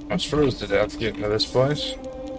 I was froze to death getting to this place.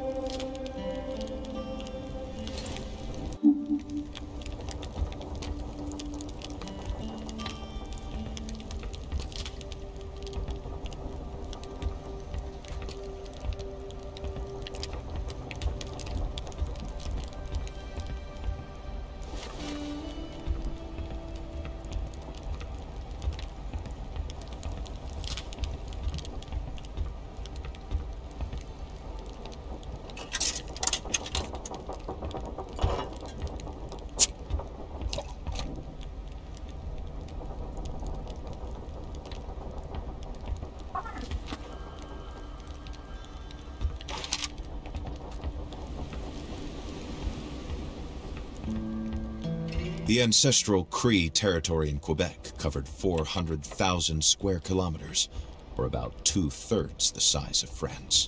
The ancestral Cree territory in Quebec covered 400,000 square kilometers, or about 2/3 the size of France.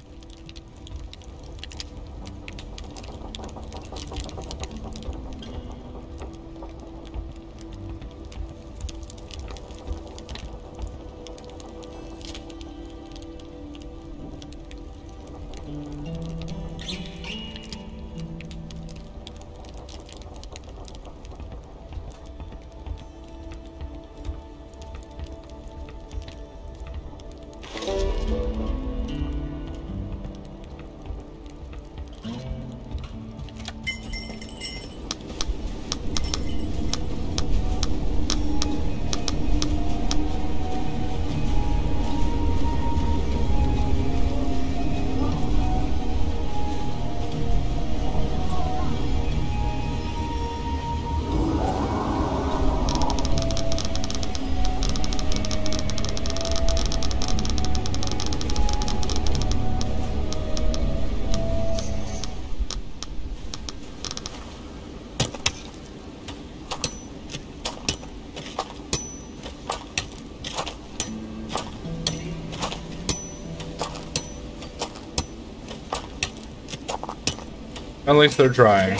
At least they're trying.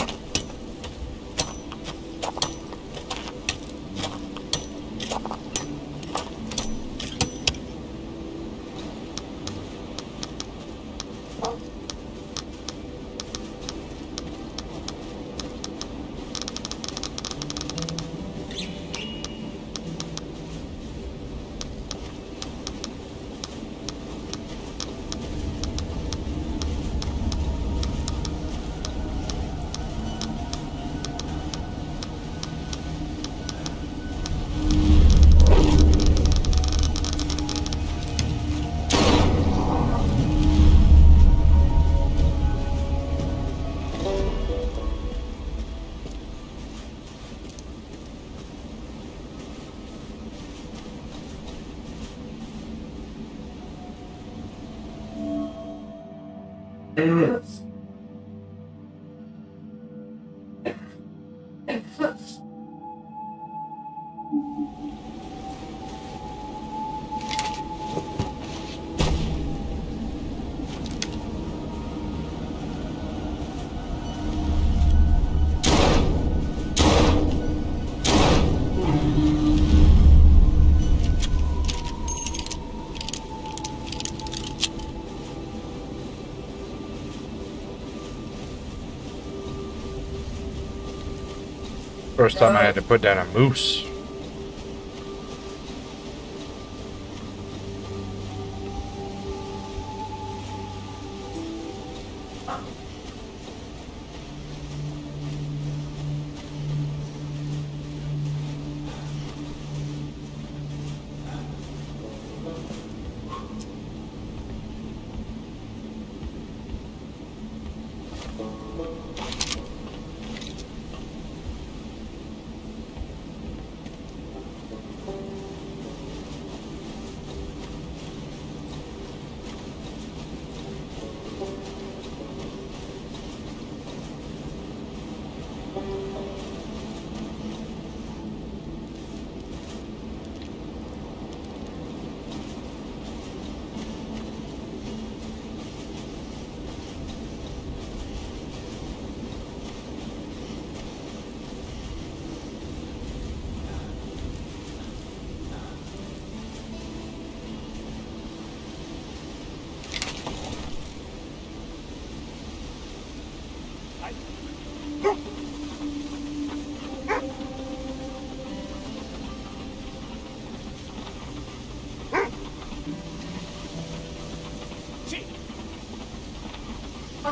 First time I had to put down a moose.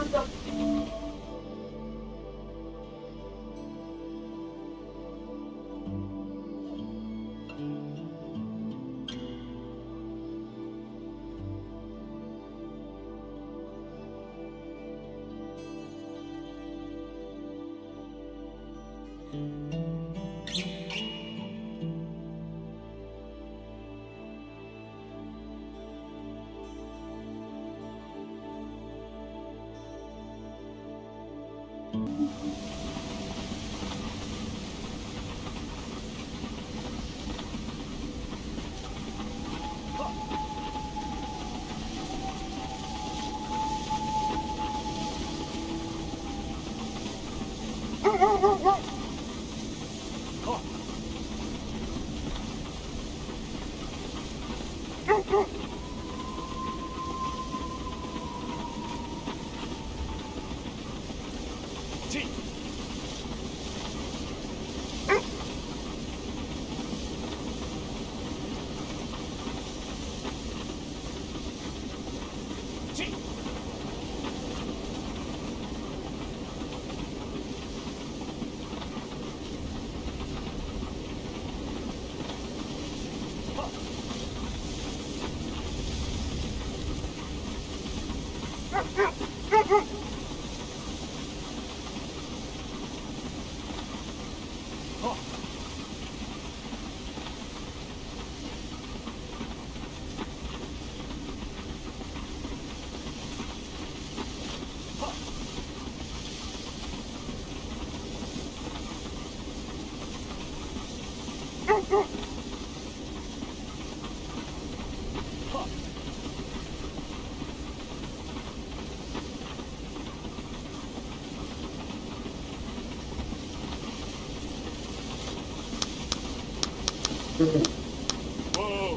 Whoa.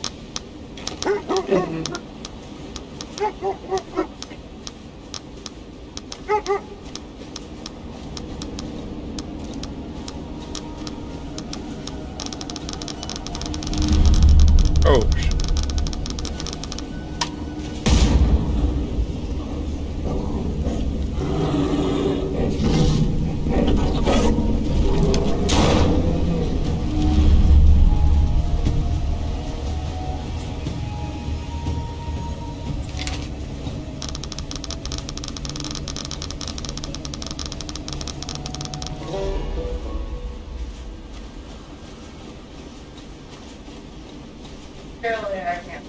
Oh, Apparently I can't.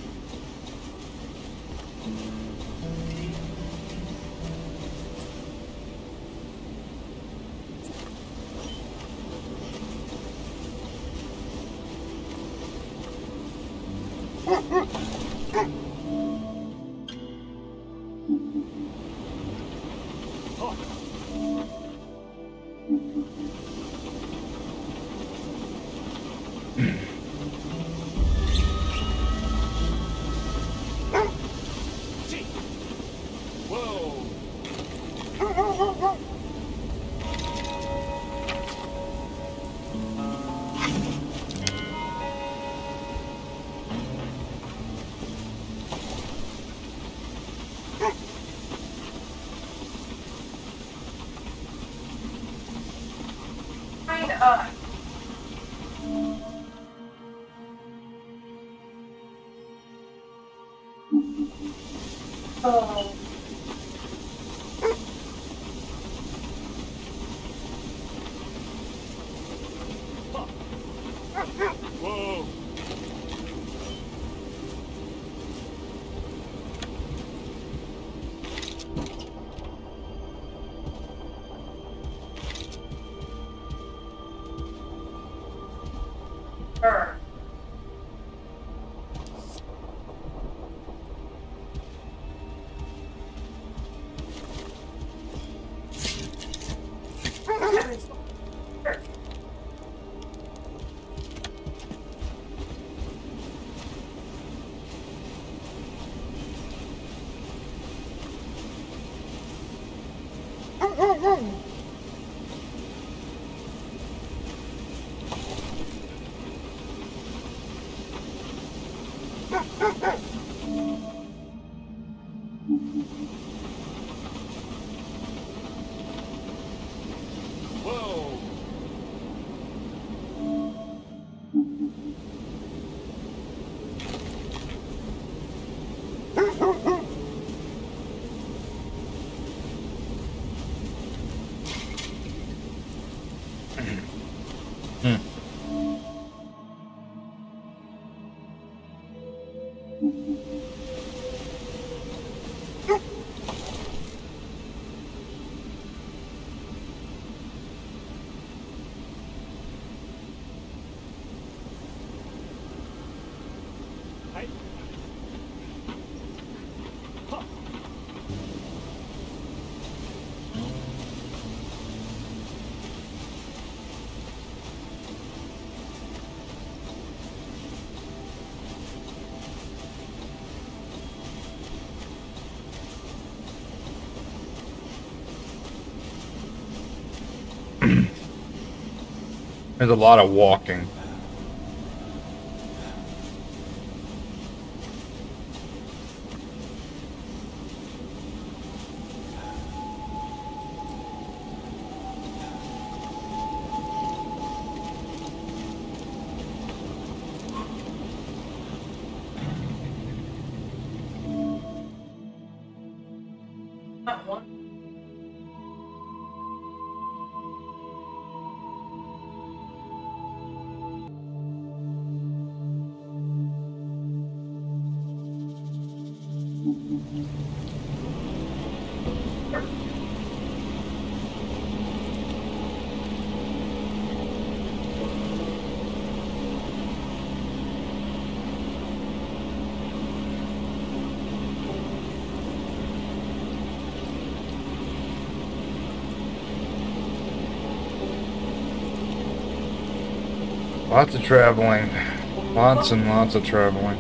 Whoa. Kind of. Oh. Whoa. Her. There's a lot of walking. Lots of traveling. Lots and lots of traveling.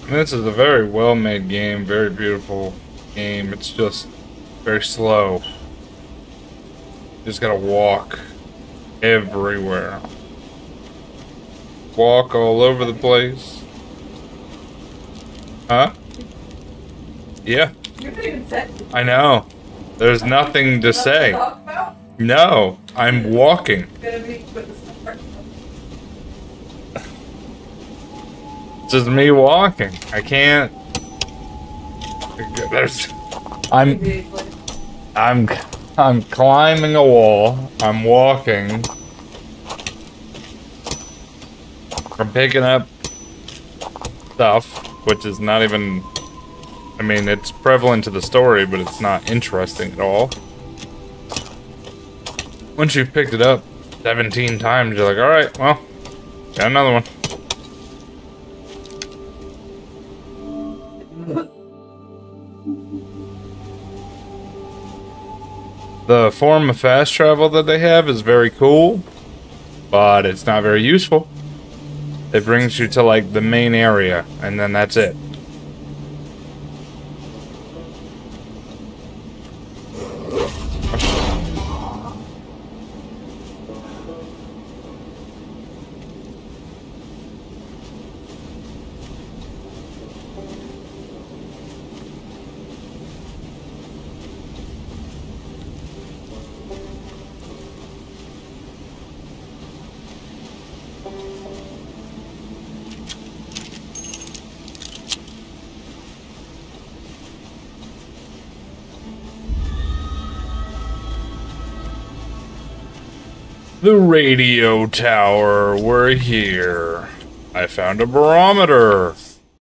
This is a very well-made game, very beautiful game. It's just very slow. Just gotta walk everywhere. Walk all over the place. Huh? Yeah. You didn't even say. I know. There's nothing to say. Talk about? No, I'm walking. Gonna be with the start. It's just me walking. I can't. There's. I'm climbing a wall. I'm walking. I'm picking up stuff, which is not even. I mean, it's prevalent to the story, but it's not interesting at all. Once you've picked it up 17 times, you're like, alright, well, got another one. The form of fast travel that they have is very cool, but it's not very useful. It brings you to, like, the main area, and then that's it. The radio tower, we're here. I found a barometer.